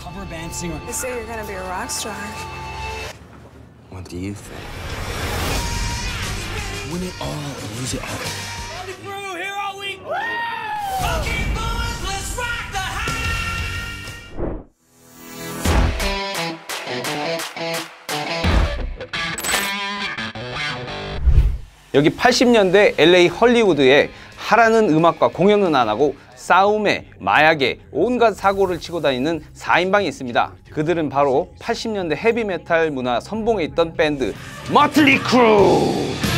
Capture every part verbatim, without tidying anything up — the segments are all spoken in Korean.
cover band singer. They say you're gonna be a rock star. What do you think? Win it all or lose it all. Party crew, here all week. Okay, boys, let's rock the 여기 팔십 년대 엘에이 헐리우드에 하라는 음악과 공연은 안 하고 싸움에, 마약에 온갖 사고를 치고 다니는 사 인방이 있습니다. 그들은 바로 팔십 년대 헤비메탈 문화 선봉에 있던 밴드 머틀리 크루!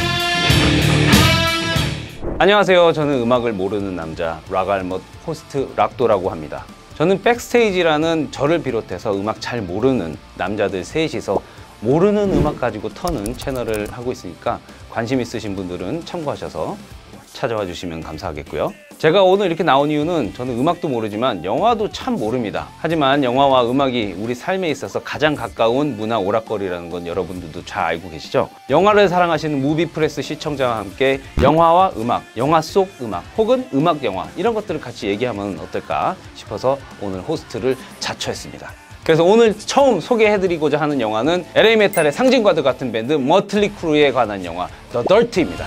안녕하세요. 저는 음악을 모르는 남자 락알못 호스트 락도라고 합니다. 저는 백스테이지라는 저를 비롯해서 음악 잘 모르는 남자들 셋이서 모르는 음악 가지고 터는 채널을 하고 있으니까 관심 있으신 분들은 참고하셔서 찾아와 주시면 감사하겠고요. 제가 오늘 이렇게 나온 이유는 저는 음악도 모르지만 영화도 참 모릅니다. 하지만 영화와 음악이 우리 삶에 있어서 가장 가까운 문화 오락거리라는 건 여러분들도 잘 알고 계시죠? 영화를 사랑하시는 무비프레스 시청자와 함께 영화와 음악, 영화 속 음악 혹은 음악 영화 이런 것들을 같이 얘기하면 어떨까 싶어서 오늘 호스트를 자처했습니다. 그래서 오늘 처음 소개해드리고자 하는 영화는 엘에이 메탈의 상징과도 같은 밴드 머틀리 크루에 관한 영화 The Dirt입니다.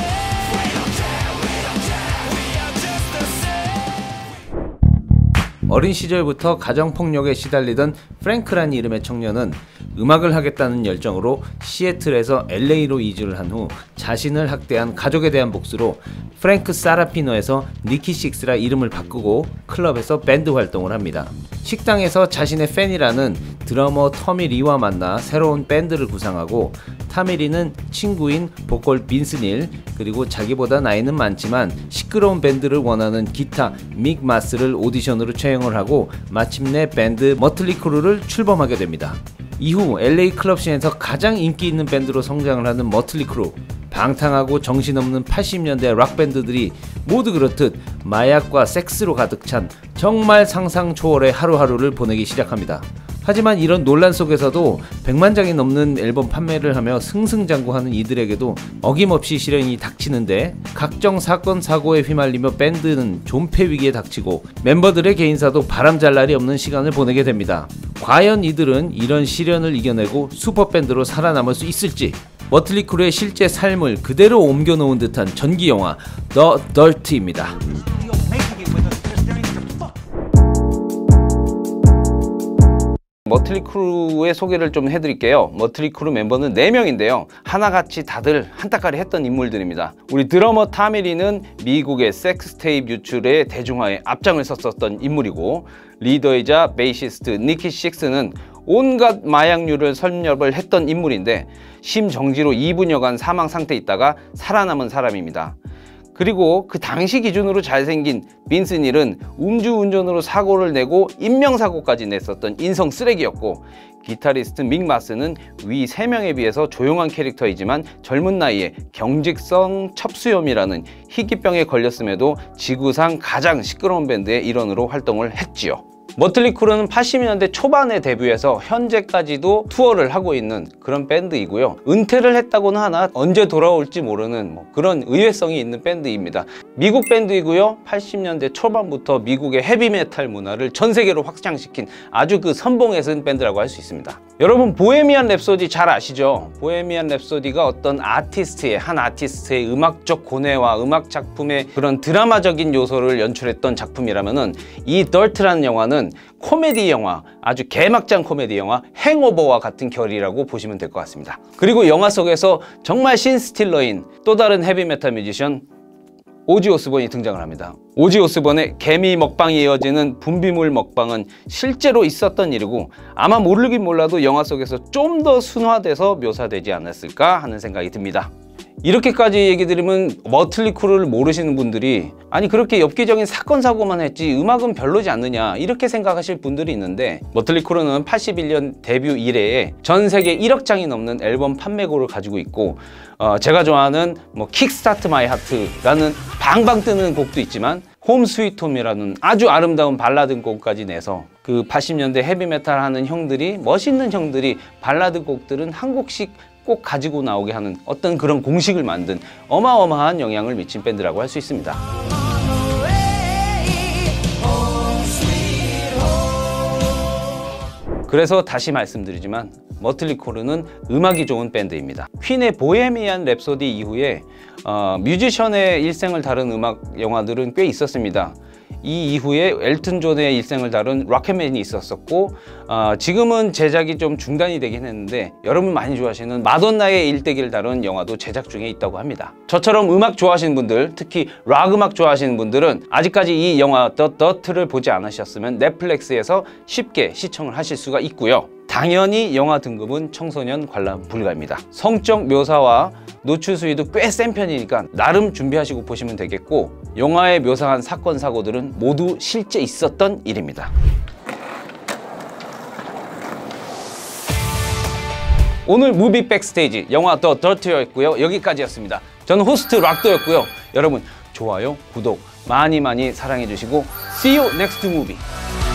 어린 시절부터 가정폭력에 시달리던 프랭크라는 이름의 청년은 음악을 하겠다는 열정으로 시애틀에서 엘에이로 이주를 한 후 자신을 학대한 가족에 대한 복수로 프랭크 사라피노에서 니키 식스라 이름을 바꾸고 클럽에서 밴드 활동을 합니다. 식당에서 자신의 팬이라는 드러머 터미 리와 만나 새로운 밴드를 구상하고 타미 리는 친구인 보컬 빈스 닐 그리고 자기보다 나이는 많지만 시끄러운 밴드를 원하는 기타 믹 마스를 오디션으로 채용을 하고 마침내 밴드 머틀리 크루를 출범하게 됩니다. 이후 엘에이 클럽씬에서 가장 인기 있는 밴드로 성장을 하는 머틀리 크루. 방탕하고 정신없는 팔십 년대 락밴드들이 모두 그렇듯 마약과 섹스로 가득 찬 정말 상상 초월의 하루하루를 보내기 시작합니다. 하지만 이런 논란 속에서도 백만 장이 넘는 앨범 판매를 하며 승승장구하는 이들에게도 어김없이 시련이 닥치는데 각종 사건 사고에 휘말리며 밴드는 존폐 위기에 닥치고 멤버들의 개인사도 바람잘 날이 없는 시간을 보내게 됩니다. 과연 이들은 이런 시련을 이겨내고 슈퍼밴드로 살아남을 수 있을지 머틀리 크루의 실제 삶을 그대로 옮겨놓은 듯한 전기영화 The Dirt입니다. 머틀리 크루의 소개를 좀 해드릴게요. 머틀리 크루 멤버는 네 명인데요. 하나같이 다들 한따까리 했던 인물들입니다. 우리 드러머 타미 리는 미국의 섹스테이프 유출의 대중화에 앞장을 섰었던 인물이고 리더이자 베이시스트 니키 식스는 온갖 마약류를 섭렵을 했던 인물인데 심정지로 이 분여간 사망 상태에 있다가 살아남은 사람입니다. 그리고 그 당시 기준으로 잘생긴 빈스 닐은 음주운전으로 사고를 내고 인명사고까지 냈었던 인성 쓰레기였고 기타리스트 믹 마스는 위 세 명에 비해서 조용한 캐릭터이지만 젊은 나이에 경직성 첩수염이라는 희귀병에 걸렸음에도 지구상 가장 시끄러운 밴드의 일원으로 활동을 했지요. 머틀리 크루는 팔십 년대 초반에 데뷔해서 현재까지도 투어를 하고 있는 그런 밴드이고요. 은퇴를 했다고는 하나 언제 돌아올지 모르는 뭐 그런 의외성이 있는 밴드입니다. 미국 밴드이고요. 팔십 년대 초반부터 미국의 헤비메탈 문화를 전 세계로 확장시킨 아주 그 선봉에 선 밴드라고 할 수 있습니다. 여러분 보헤미안 랩소디 잘 아시죠? 보헤미안 랩소디가 어떤 아티스트의 한 아티스트의 음악적 고뇌와 음악 작품의 그런 드라마적인 요소를 연출했던 작품이라면은 이 덜트라는 영화는 코미디 영화, 아주 개막장 코미디 영화 행오버와 같은 결이라고 보시면 될 것 같습니다. 그리고 영화 속에서 정말 신스틸러인 또 다른 헤비메탈 뮤지션 오지 오스본이 등장을 합니다. 오지 오스본의 개미 먹방이 이어지는 분비물 먹방은 실제로 있었던 일이고 아마 모르긴 몰라도 영화 속에서 좀 더 순화돼서 묘사되지 않았을까 하는 생각이 듭니다. 이렇게까지 얘기 드리면 머틀리 크루를 모르시는 분들이 아니 그렇게 엽기적인 사건 사고만 했지 음악은 별로지 않느냐 이렇게 생각하실 분들이 있는데 머틀리 크루는 팔십일 년 데뷔 이래에 전 세계 일억 장이 넘는 앨범 판매고를 가지고 있고 어, 제가 좋아하는 뭐 킥스타트 마이 하트라는 방방 뜨는 곡도 있지만 홈 스위트 홈이라는 아주 아름다운 발라드 곡까지 내서 그 팔십 년대 헤비메탈 하는 형들이 멋있는 형들이 발라드 곡들은 한 곡씩 꼭 가지고 나오게 하는 어떤 그런 공식을 만든 어마어마한 영향을 미친 밴드라고 할 수 있습니다. 그래서 다시 말씀드리지만 머틀리 크루는 음악이 좋은 밴드입니다. 퀸의 보헤미안 랩소디 이후에 어, 뮤지션의 일생을 다룬 음악 영화들은 꽤 있었습니다. 이 이후에 엘튼 존의 일생을 다룬 락앤맨이 있었었고 어, 지금은 제작이 좀 중단이 되긴 했는데 여러분 많이 좋아하시는 마돈나의 일대기를 다룬 영화도 제작 중에 있다고 합니다. 저처럼 음악 좋아하시는 분들, 특히 락 음악 좋아하시는 분들은 아직까지 이 영화 더 더트를 보지 않으셨으면 넷플릭스에서 쉽게 시청을 하실 수가 있고요. 당연히 영화 등급은 청소년 관람 불가입니다. 성적 묘사와 노출 수위도 꽤 센 편이니까 나름 준비하시고 보시면 되겠고, 영화에 묘사한 사건 사고들은 모두 실제 있었던 일입니다. 오늘 무비 백스테이지 영화 더 더티였고요. 여기까지였습니다. 저는 호스트 락도였고요. 여러분 좋아요, 구독 많이 많이 사랑해 주시고 See you next movie.